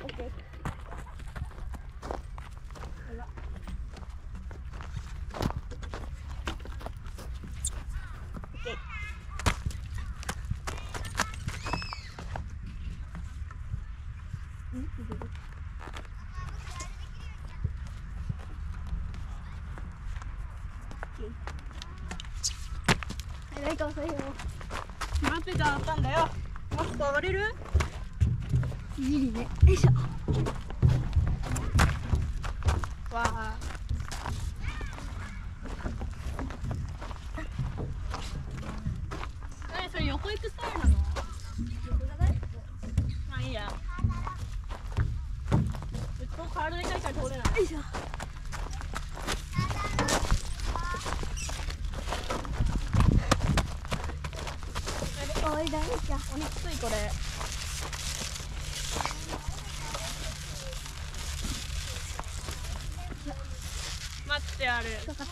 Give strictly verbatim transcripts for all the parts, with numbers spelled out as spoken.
オッケー。 誰か遅いよ。 待ってたあったんだよ。もっと上がれる？ ギリね。よいしょ。 わあ。何それ横行くスタイルなの？まあいいや。うちと体でかいから通れない。 よいしょ。おいだいじゃ。 お肉ついこれ。待ってある。 かかった。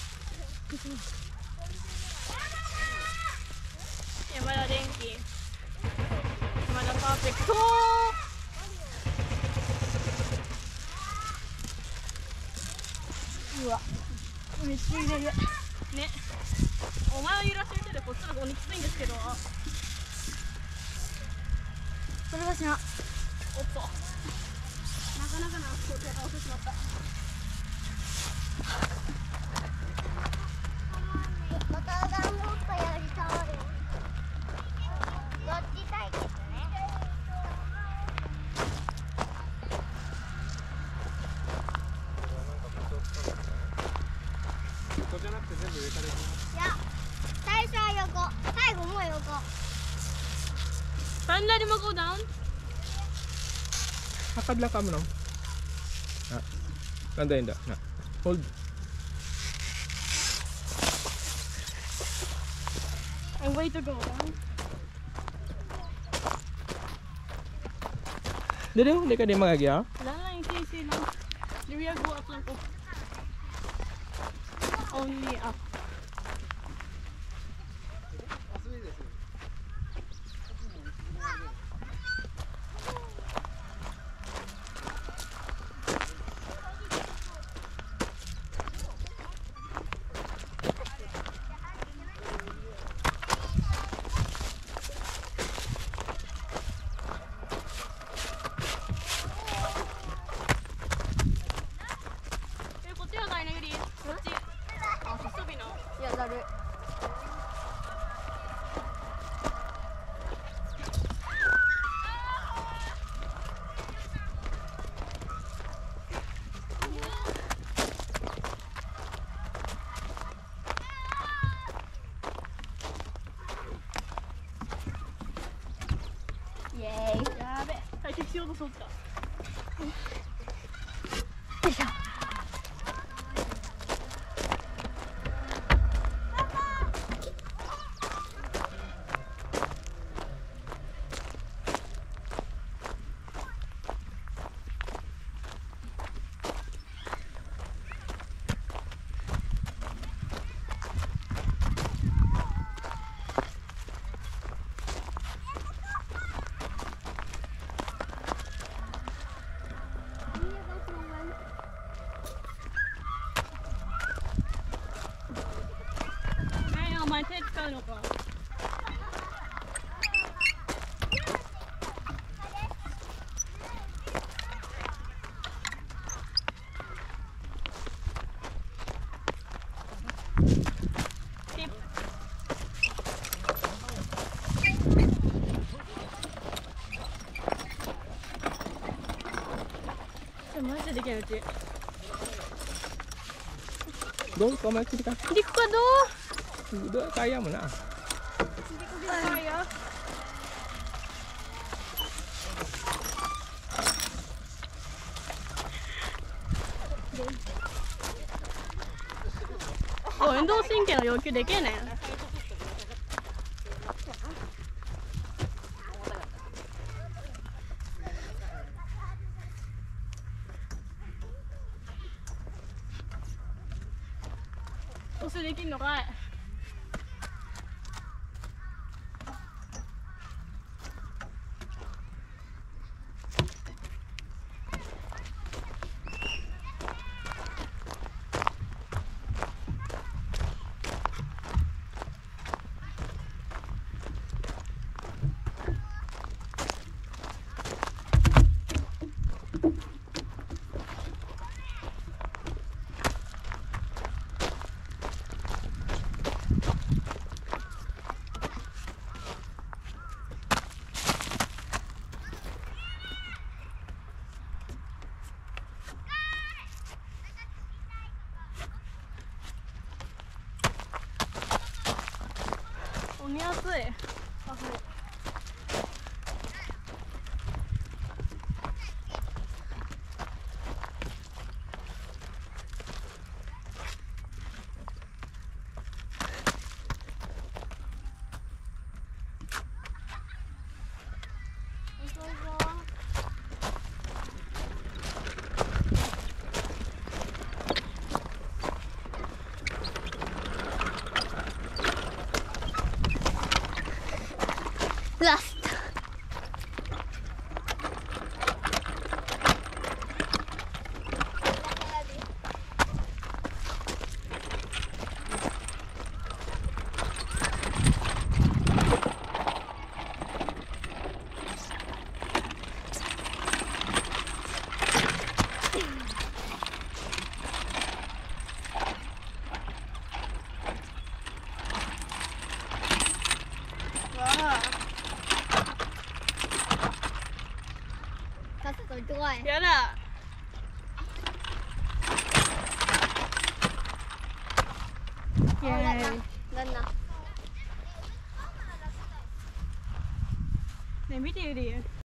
山田電機。山田パーフェクト。 うわ。めっちゃ入れる。ね。 お前は揺らしてる手でこっちの方にきついんですけど。 それはしな。 おっと。なかなかな工程が遅しまった。 またダンボールやりたい。どっち対決ね。 横じゃなくて全部上からいきます。 いや、最初は横、最後も横。 Sandali mo go down? Hakad lang ka mo, no? Na. Ganda yun, da. Na. Hold. And way to go down. Dito, hindi ka din magagya? Wala lang yung K C lang. Di we go up lang po. Only up. Yaべ、解決しようとそうった。よいしょ。 お前手使うのか。マジでできないうち。 Go, kau mati dekat. Hindi ko ka do. Udah kaya mo na. Hindi ko din kaya. Oh, 運動神経の要求でけえね。どうせできんのかい。 みやすい。あ、これ。 ラスト。傘取ってこい。 やだ。イエーイ。 旦那。 ね、見てゆり。